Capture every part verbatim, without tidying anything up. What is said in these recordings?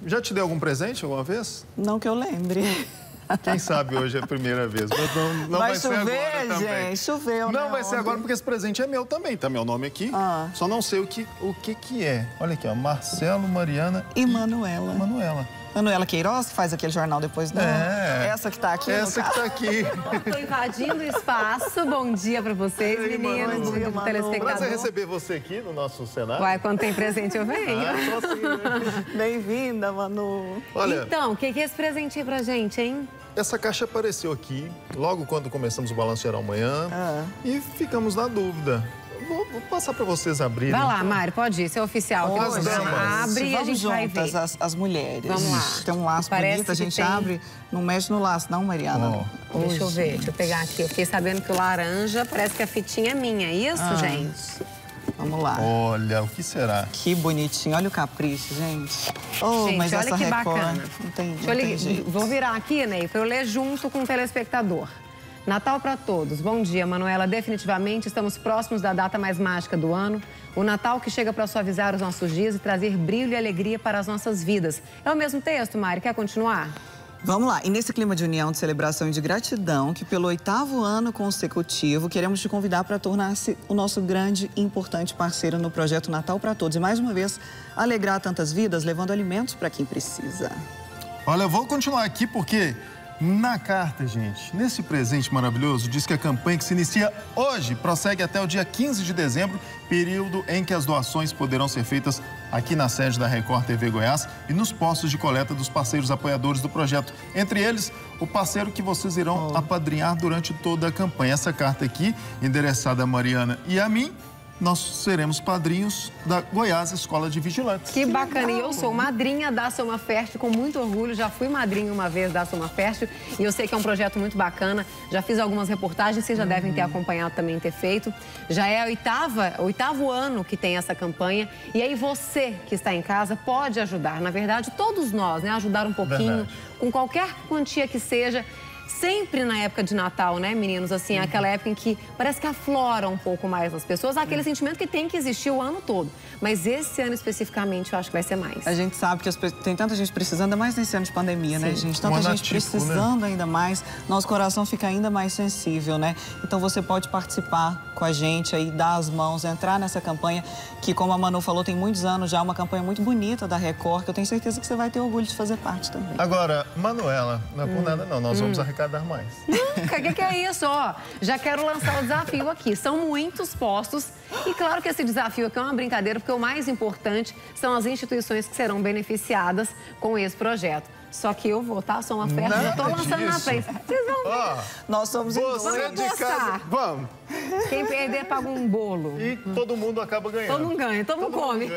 já te deu algum presente alguma vez? Não que eu lembre. Quem sabe hoje é a primeira vez. Mas não, não vai, vai chover, ser agora também. gente, choveu. Não né, vai ser ontem. agora porque esse presente é meu também. Tá meu nome aqui. Ah. Só não sei o que, o que que é. Olha aqui, ó. Marcelo, Mariana e Manuela. Manuela. Manuela Queiroz, que faz aquele jornal depois da... É. Essa que tá aqui. Essa que tá aqui. Tô invadindo o espaço. Bom dia pra vocês, Ei, meninos, Manu. bom dia, telespectador. Prazer receber você aqui no nosso cenário. Uai, quando tem presente eu venho. Ah, só assim, né? Bem-vinda, Manu. Olha, Então, o que que é esse presente aí pra gente, hein? essa caixa apareceu aqui logo quando começamos o Balanço Geral amanhã Ah. e ficamos na dúvida. Vou, vou passar para vocês abrirem. Vai lá, Mari, pode ir, isso é oficial. Com que as você damas. abre e a Vamos gente vai juntas, ver. as, as mulheres. Vamos lá. Tem um laço Parece bonito, a que gente tem- abre, não mexe no laço, não, Mariana? Ó. Deixa eu ver, deixa eu pegar aqui. Eu fiquei sabendo que o laranja parece que a fitinha é minha, é isso, Ah. gente? Vamos lá. Olha, o que será? Que bonitinho, olha o capricho, gente. Oh, Gente, mas olha essa que Record, bacana. não tem, não Deixa eu tem li- jeito. Vou virar aqui, Ney, para eu ler junto com o telespectador. Natal para todos. Bom dia, Manuela. Definitivamente estamos próximos da data mais mágica do ano. O Natal que chega para suavizar os nossos dias e trazer brilho e alegria para as nossas vidas. É o mesmo texto, Mari. Quer continuar? Vamos lá, e nesse clima de união, de celebração e de gratidão, que pelo oitavo ano consecutivo, queremos te convidar para tornar-se o nosso grande e importante parceiro no projeto Natal para Todos. E mais uma vez, alegrar tantas vidas, levando alimentos para quem precisa. Olha, eu vou continuar aqui porque na carta, gente, nesse presente maravilhoso, diz que a campanha que se inicia hoje prossegue até o dia quinze de dezembro, período em que as doações poderão ser feitas aqui na sede da Record T V Goiás e nos postos de coleta dos parceiros apoiadores do projeto. Entre eles, o parceiro que vocês irão Oh. apadrinhar durante toda a campanha. Essa carta aqui, endereçada a Mariana e a mim, nós seremos padrinhos da Goiás Escola de Vigilantes. Que bacana. E eu sou madrinha da Soma Fértil, com muito orgulho. Já fui madrinha uma vez da Soma Fértil e eu sei que é um projeto muito bacana. Já fiz algumas reportagens, vocês já devem ter acompanhado também, ter feito. Já é a oitava, oitavo ano que tem essa campanha. E aí você que está em casa pode ajudar. Na verdade, todos nós, né? Ajudar um pouquinho, Verdade. com qualquer quantia que seja. Sempre na época de Natal, né, meninos? Assim, aquela época em que parece que aflora um pouco mais nas pessoas. Aquele sentimento que tem que existir o ano todo. Mas esse ano especificamente, eu acho que vai ser mais. A gente sabe que as pe- tem tanta gente precisando, ainda mais nesse ano de pandemia, né, gente? Tanta Um ano gente atípico, precisando ainda mais, nosso coração fica ainda mais sensível, né? Então você pode participar com a gente aí, dar as mãos, entrar nessa campanha que, como a Manu falou, tem muitos anos já, uma campanha muito bonita da Record, que eu tenho certeza que você vai ter orgulho de fazer parte também. Agora, Manuela, não é por nada não, nós vamos arrecadar mais. O que, que é isso? Ó, já quero lançar o desafio aqui. São muitos postos e claro que esse desafio aqui é uma brincadeira, porque o mais importante são as instituições que serão beneficiadas com esse projeto. Só que eu vou, tá? Sou uma festa, já tô Nada lançando na disso. frente. Vocês vão ver. Ó, Nós somos em você dois. de casa, apostar. vamos. Quem perder paga um bolo. E todo mundo acaba ganhando. Todo mundo ganha, todo mundo come.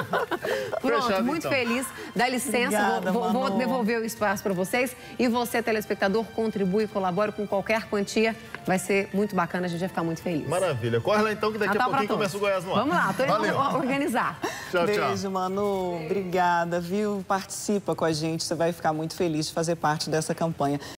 Pronto, Fechado, muito então. feliz. Dá licença, Obrigada, vou, vou- vou Manu. devolver o espaço para vocês. E você, telespectador, contribui, colabore com qualquer quantia. Vai ser muito bacana, a gente vai ficar muito feliz. Maravilha. Corre lá então que daqui Natal a pra pouquinho todos. começa o Goiás no ar. Vamos lá, tô indo Valeu. organizar. Tchau, tchau. Beijo, Manu. Obrigada, viu? Participa com a gente, você vai ficar muito feliz de fazer parte dessa campanha.